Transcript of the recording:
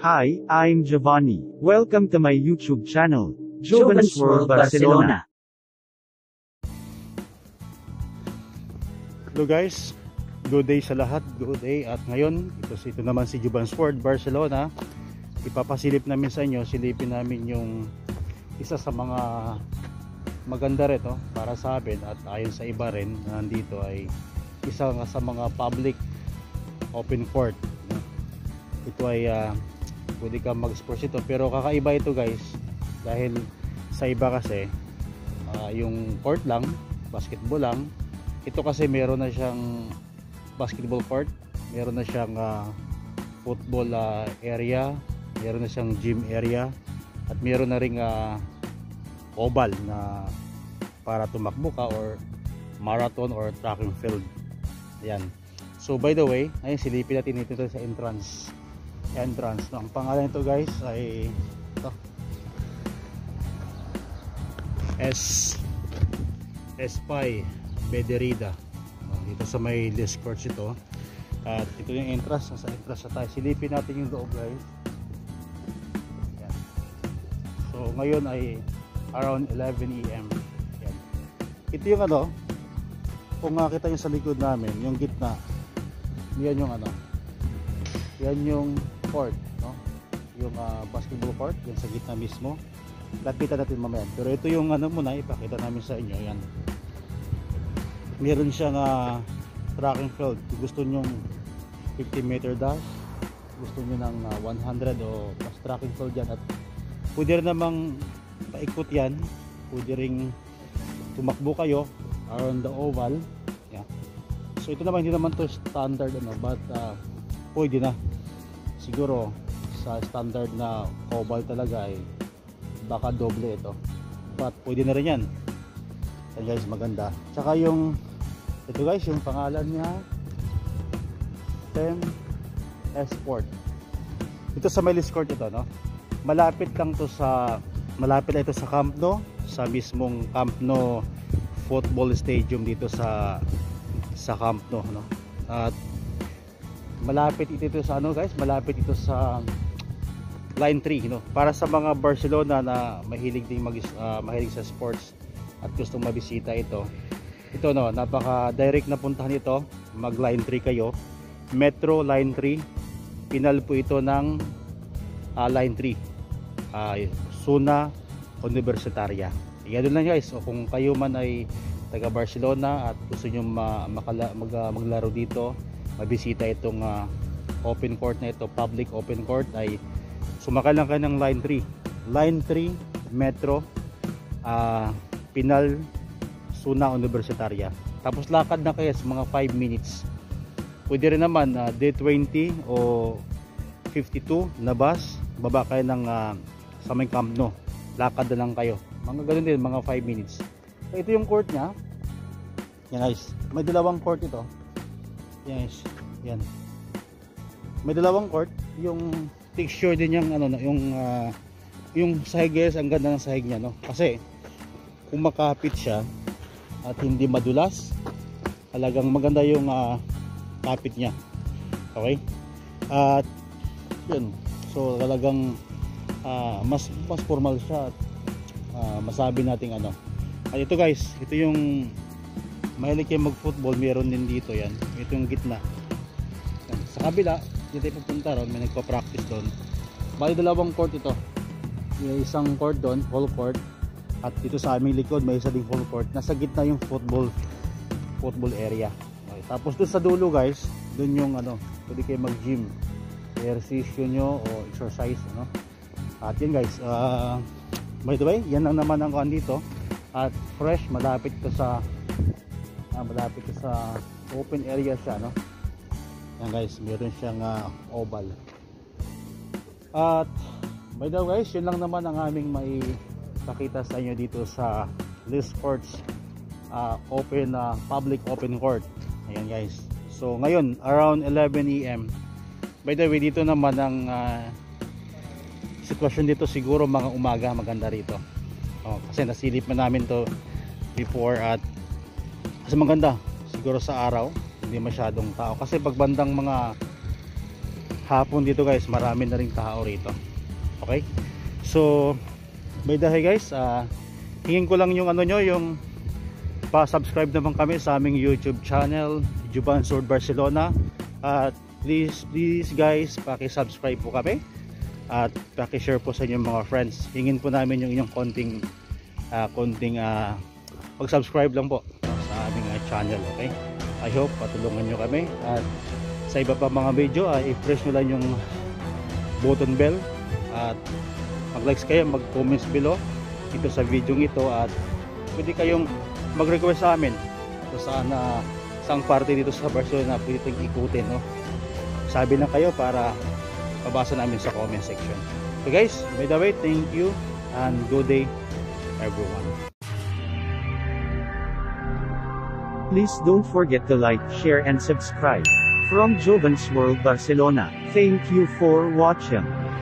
Hi, I'm Giovanni. Welcome to my YouTube channel, Giovanni's World Barcelona. Hello guys, good day sa lahat, good day. At ngayon, ito naman si Giovanni's World Barcelona. Ipapasilip namin sa inyo, silipin namin yung isa sa mga maganda rito para sa amin at ayon sa iba rin na nandito ay isa sa mga public open court. Ito ay pwede ka mag-sports ito, pero kakaiba ito guys dahil sa iba kasi yung court lang, basketball lang. Ito kasi meron na siyang basketball court, meron na siyang football area, meron na siyang gym area, at meron na ring oval na para tumakbo ka or marathon or tracking field. Ayan. So by the way, ayun, silipin natin dito sa entrance. No, ang pangalan nito guys ay ito. Espai Bederida. Dito sa may Les Courts ito. At ito yung entrance. Nasa entrance na tayo. Silipin natin yung loob guys. Ayan. So ngayon ay around 11 AM. Ayan. Ito yung kung makita nyo sa likod namin, yung gitna, yan yung yan yung court, no? Yung basketball court, yan sa gitna mismo. Lapitan natin mamaya. Pero ito yung muna, ipakita namin sa inyo. Yan. Meron siyang tracking field. Gusto nyo 50-meter dash, gusto nyo ng 100 o mas tracking field yan. At pwede rin namang paikot yan. Pwede rin tumakbo kayo around the oval. Yeah. So ito naman, hindi naman to standard but pwede na. Siguro sa standard na oval talaga ay baka doble ito, but pwede na rin yan. And guys, maganda. Tsaka yung ito guys, yung pangalan niya Tem Esport. Ito sa may Les Court ito, no? Malapit ito sa Camp Nou, sa mismong Camp Nou football stadium dito sa Camp Nou, no? At malapit ito sa guys, malapit ito sa Line 3, no? Para sa mga Barcelona na mahilig mahilig sa sports at gustong mabisita ito, no, napaka direct na puntahan ito. Mag Line 3 kayo, Metro Line 3, pinal po ito ng Line 3, Zona Universitaria. Yan lang guys. O kung kayo man ay taga Barcelona at gusto nyo maglaro dito, mabisita itong open court na ito, public open court, ay sumakay lang kayo ng Line 3, Line 3 Metro, Pinal, Zona Universitaria. Tapos lakad na kayo sa mga 5 minutes. Pwede rin naman D20 o 52 na bus, baba kayo ng sa may Camp Nou, lakad na lang kayo, mga ganun din, mga 5 minutes. So, ito yung court nya. Yan guys, may dalawang court ito. Yan guys, yan. May dalawang court. Yung texture din yung yung sahig guys, ang ganda ng sahig niya, no? Kasi kung makapit siya at hindi madulas, talagang maganda yung kapit niya. Okay? At yun. So talagang mas formal siya at masabi nating At ito guys, ito yung mahilig kayo mag-football, meron din dito yan. Ito yung gitna. Yan. Sa kabila, dito tayo pupunta ron, may nagpa-practice doon. Bali dalawang court ito. May isang court doon, full court. At dito sa aming likod, may isa ding full court. Nasa gitna yung football area. Okay. Tapos doon sa dulo guys, doon yung pwede kayo mag-gym. Ehersisyo nyo o exercise, At yun guys, by the way, yan lang naman ang dito. At fresh, malapit ito sa open area siya, no? Yan guys, meron siyang oval. At by the way guys, yun lang naman ang aming may pakita sa inyo dito sa Les Courts public open court. Ayan guys. So ngayon around 11 AM. By the way, dito naman ang sitwasyon dito, siguro mga umaga maganda rito. Kasi nasilip na namin to before at kasi maganda siguro sa araw, hindi masyadong tao. Kasi pagbandang mga hapon dito guys, marami na ring tao rito. Okay, so by the way guys, hingin ko lang yung ano nyo, yung pa-subscribe naman kami sa aming YouTube channel, Jovan Sword Barcelona. At please guys, paki-subscribe po kami at paki-share po sa inyong mga friends. Hingin po namin yung inyong konting pag-subscribe lang po sa aming channel. Okay, I hope patulungan nyo kami, at sa iba pa mga video i-press nyo lang yung button bell at mag-likes kayo, mag-comments below dito sa video ito, at pwede kayong mag-request sa amin kung saang parte dito sa Barcelona pwede tayong ikutin, no? Sabi lang kayo para mabasa namin sa comment section. So guys, by the way, thank you and good day everyone. Please don't forget to like, share and subscribe. From Jovan's World Barcelona, thank you for watching.